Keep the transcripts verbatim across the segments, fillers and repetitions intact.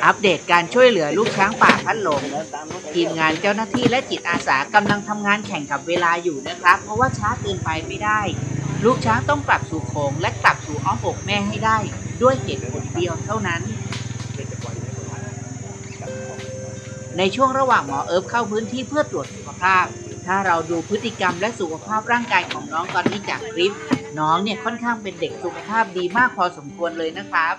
อัปเดตการช่วยเหลือลูกช้างป่าพัดหลงทีมงานเจ้าหน้าที่และจิตอาสากำลังทำงานแข่งกับเวลาอยู่นะครับเพราะว่าช้าเกินไปไม่ได้ลูกช้างต้องกลับสู่โขงและกลับสู่อ้อมอกแม่ให้ได้ด้วยเหตุผลเดียวเท่านั้นในช่วงระหว่างหมอเอิร์ฟเข้าพื้นที่เพื่อตรวจสุขภาพถ้าเราดูพฤติกรรมและสุขภาพร่างกายของน้องตอนนี้จากคลิปน้องเนี่ยค่อนข้างเป็นเด็กสุขภาพดีมากพอสมควรเลยนะครับ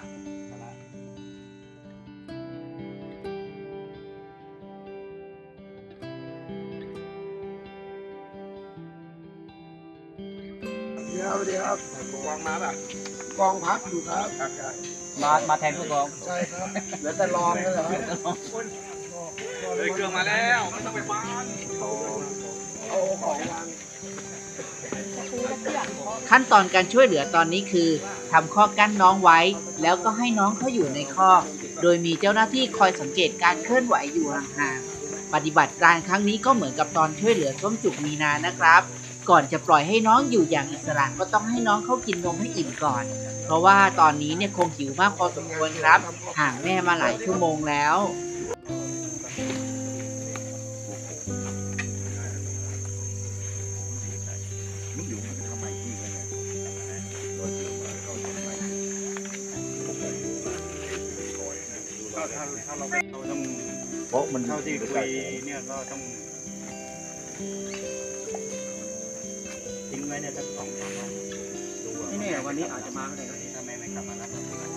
เดี๋ยวเดี๋ยวกองมาแบบกองพักอยู่ครับมามาแทนผู้กองใช่ครับเหลือแต่รองนั่นแหละครับเลยเครื่องมาแล้วไม่ต้องไปฟังเอาของวางขั้นตอนการช่วยเหลือตอนนี้คือทำข้อกั้นน้องไว้แล้วก็ให้น้องเขาอยู่ในคอกโดยมีเจ้าหน้าที่คอยสังเกตการเคลื่อนไหวอยู่ห่างๆปฏิบัติการครั้งนี้ก็เหมือนกับตอนช่วยเหลือส้มจุกมีนานะครับก่อนจะปล่อยให้น้องอยู่อย่างอิสระก็ต้องให้น้องเขากินนมให้อิ่มก่อนเพราะว่าตอนนี้เนี่ยคงหิวมากพอสมควรครับห่างแม่มาหลายชั่วโมงแล้วถ้าถ้าเราเราต้องเพราะมันเท่าที่คุยเนี่ยก็ต้องทิ้งไว้เนี่ยสักสองสามวันดูว่านี่เนี่ยวันนี้อาจจะมาก็ได้ถ้าไม่ไม่กลับมาแล้ว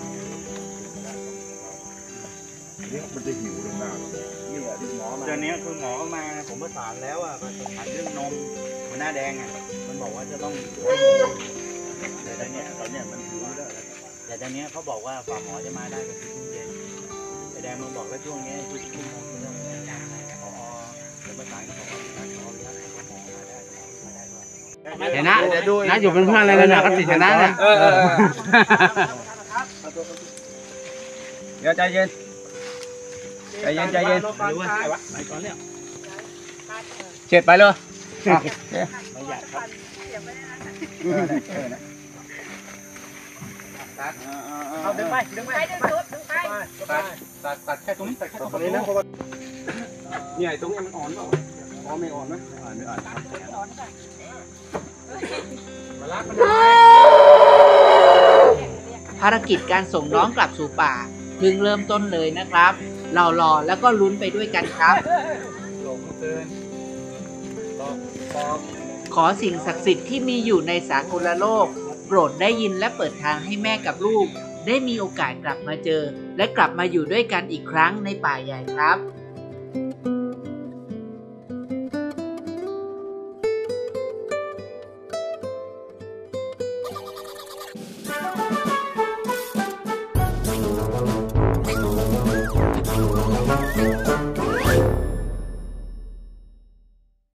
นี่มันจะหิวลงมานี่แหละที่หมอมาเดี๋ยวนี้คือหมอเข้ามาผมประสานแล้วอ่ะประสานเรื่องนมหัวหน้าแดงอ่ะมันบอกว่าจะต้องแต่ตอนเนี้ยตอนเนี้ยมันหิวแล้วแต่ตอนเนี้ยเขาบอกว่าฝ่าหมอจะมาได้ก็คือช่วงเย็นไอ้แดงมันบอกว่าช่วงนี้คือชั่วโมงที่เรื่องนี้พอเดี๋ยวประสานก็บอกว่าถ้าขออนุญาตให้หมอมาได้มาได้ด้วยชนะนะอยู่เป็นเพื่อนอะไรกันนะก็ติดชนะเนี่ยเดี๋ยวใจเย็นใจเย็นใจเย็นไปก่อนเนี่ยเช็ดไปเลยไม่อยากครับเอาดึงไปดึงไปดึงสุดดึงไปตัดตัดตัดแค่ตรงนี้ตัดแค่ตรงนี้นะเพราะว่าเนี่ยตรงนี้มันอ่อนเปล่าอ๋อไม่อ่อนนะไม่อ่อนไม่อ่อนภารกิจการส่งน้องกลับสู่ป่าเพิ่งเริ่มต้นเลยนะครับเรารอแล้วก็ลุ้นไปด้วยกันครับขอสิ่งศักดิ์สิทธิ์ที่มีอยู่ในสากลโลกโปรดได้ยินและเปิดทางให้แม่กับลูกได้มีโอกาสกลับมาเจอและกลับมาอยู่ด้วยกันอีกครั้งในป่าใหญ่ครับ